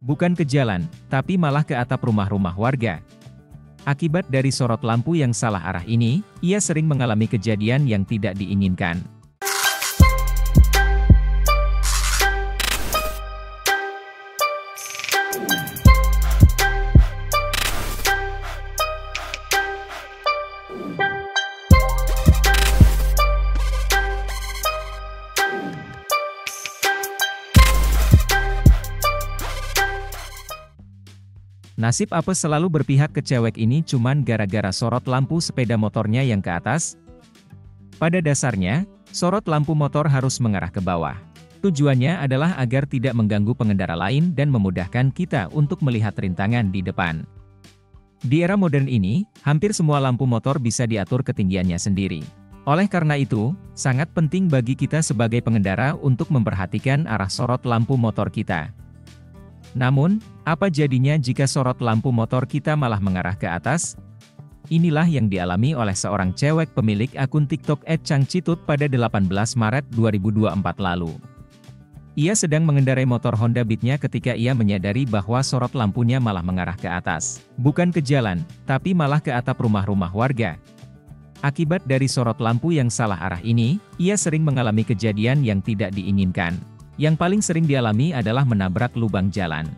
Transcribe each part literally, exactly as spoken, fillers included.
bukan ke jalan, tapi malah ke atap rumah-rumah warga. Akibat dari sorot lampu yang salah arah ini, ia sering mengalami kejadian yang tidak diinginkan. Nasib apes selalu berpihak ke cewek ini cuman gara-gara sorot lampu sepeda motornya yang ke atas? Pada dasarnya, sorot lampu motor harus mengarah ke bawah. Tujuannya adalah agar tidak mengganggu pengendara lain dan memudahkan kita untuk melihat rintangan di depan. Di era modern ini, hampir semua lampu motor bisa diatur ketinggiannya sendiri. Oleh karena itu, sangat penting bagi kita sebagai pengendara untuk memperhatikan arah sorot lampu motor kita. Namun, apa jadinya jika sorot lampu motor kita malah mengarah ke atas? Inilah yang dialami oleh seorang cewek pemilik akun TikTok et changcitut pada delapan belas Maret dua ribu dua puluh empat lalu. Ia sedang mengendarai motor Honda Beat-nya ketika ia menyadari bahwa sorot lampunya malah mengarah ke atas, bukan ke jalan, tapi malah ke atap rumah-rumah warga. Akibat dari sorot lampu yang salah arah ini, ia sering mengalami kejadian yang tidak diinginkan. Yang paling sering dialami adalah menabrak lubang jalan.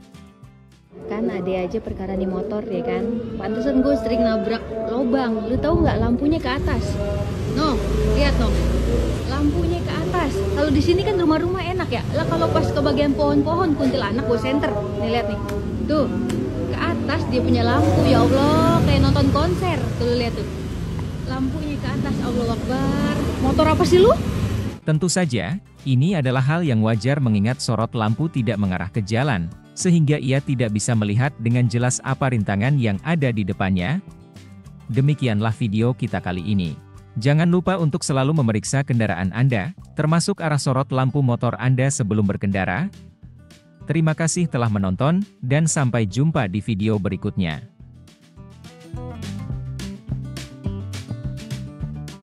Kan ada aja perkara di motor ya kan. Pantesan gue sering nabrak lubang. Lu tahu nggak lampunya ke atas? No, lihat no. Lampunya ke atas. Kalau di sini kan rumah-rumah enak ya. Lah kalau pas ke bagian pohon-pohon kuntilanak gue senter. Nih lihat nih. Tuh, ke atas dia punya lampu. Ya Allah, kayak nonton konser. Tuh lu lihat tuh. Lampunya ke atas. Allahu Akbar. Motor apa sih lu? Tentu saja, ini adalah hal yang wajar mengingat sorot lampu tidak mengarah ke jalan, sehingga ia tidak bisa melihat dengan jelas apa rintangan yang ada di depannya. Demikianlah video kita kali ini. Jangan lupa untuk selalu memeriksa kendaraan Anda, termasuk arah sorot lampu motor Anda sebelum berkendara. Terima kasih telah menonton, dan sampai jumpa di video berikutnya.